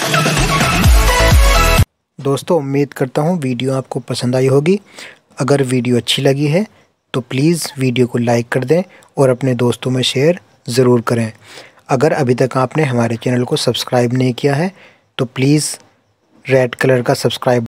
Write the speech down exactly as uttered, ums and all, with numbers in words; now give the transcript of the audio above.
दोस्तों उम्मीद करता हूँ वीडियो आपको पसंद आई होगी। अगर वीडियो अच्छी लगी है तो प्लीज़ वीडियो को लाइक कर दें और अपने दोस्तों में शेयर ज़रूर करें। अगर अभी तक आपने हमारे चैनल को सब्सक्राइब नहीं किया है तो प्लीज़ रेड कलर का सब्सक्राइब